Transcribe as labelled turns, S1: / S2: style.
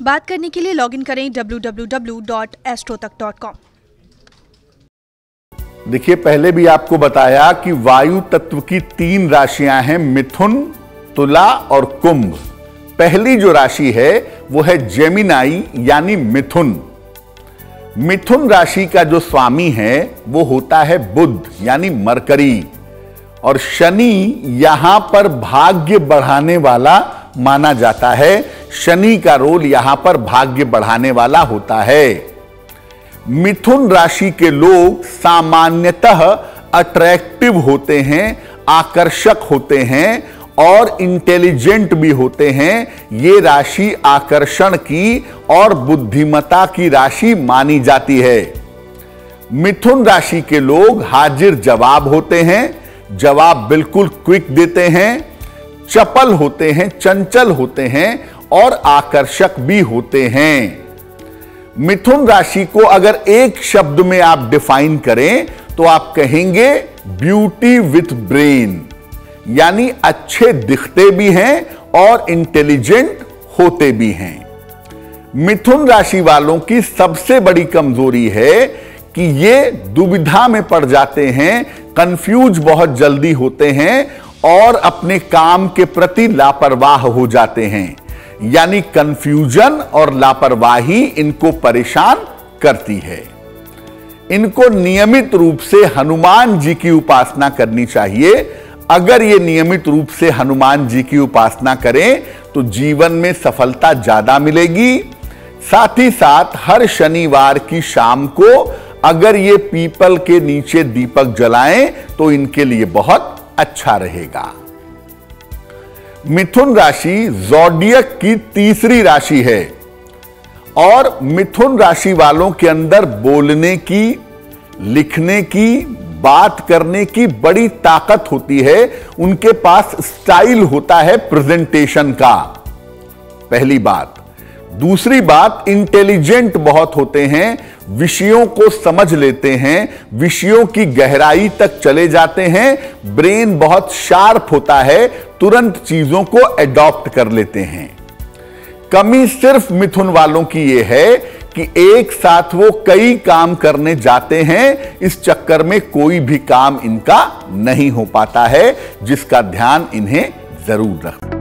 S1: बात करने के लिए लॉगिन करें www.astrotak.com।
S2: देखिए, पहले भी आपको बताया कि वायु तत्व की 3 राशियां हैं, मिथुन, तुला और कुंभ। पहली जो राशि है वो है जेमिनाई यानी मिथुन। मिथुन राशि का जो स्वामी है वो होता है बुध यानी मरकरी, और शनि यहां पर भाग्य बढ़ाने वाला माना जाता है। शनि का रोल यहां पर भाग्य बढ़ाने वाला होता है। मिथुन राशि के लोग सामान्यतः अट्रैक्टिव होते हैं, आकर्षक होते हैं और इंटेलिजेंट भी होते हैं। ये राशि आकर्षण की और बुद्धिमत्ता की राशि मानी जाती है। मिथुन राशि के लोग हाजिर जवाब होते हैं, जवाब बिल्कुल क्विक देते हैं, चपल होते हैं, चंचल होते हैं और आकर्षक भी होते हैं। मिथुन राशि को अगर एक शब्द में आप डिफाइन करें तो आप कहेंगे ब्यूटी विथ ब्रेन, यानी अच्छे दिखते भी हैं और इंटेलिजेंट होते भी हैं। मिथुन राशि वालों की सबसे बड़ी कमजोरी है कि ये दुविधा में पड़ जाते हैं, कंफ्यूज बहुत जल्दी होते हैं और अपने काम के प्रति लापरवाह हो जाते हैं। यानी कंफ्यूजन और लापरवाही इनको परेशान करती है। इनको नियमित रूप से हनुमान जी की उपासना करनी चाहिए। अगर ये नियमित रूप से हनुमान जी की उपासना करें तो जीवन में सफलता ज्यादा मिलेगी। साथ ही साथ हर शनिवार की शाम को अगर ये पीपल के नीचे दीपक जलाएं तो इनके लिए बहुत अच्छा रहेगा। मिथुन राशि ज़ोडिएक की तीसरी राशि है और मिथुन राशि वालों के अंदर बोलने की, लिखने की, बात करने की बड़ी ताकत होती है। उनके पास स्टाइल होता है प्रेजेंटेशन का, पहली बात। दूसरी बात, इंटेलिजेंट बहुत होते हैं, विषयों को समझ लेते हैं, विषयों की गहराई तक चले जाते हैं, ब्रेन बहुत शार्प होता है, तुरंत चीजों को एडॉप्ट कर लेते हैं। कमी सिर्फ मिथुन वालों की यह है कि एक साथ वो कई काम करने जाते हैं, इस चक्कर में कोई भी काम इनका नहीं हो पाता है, जिसका ध्यान इन्हें जरूर रखना।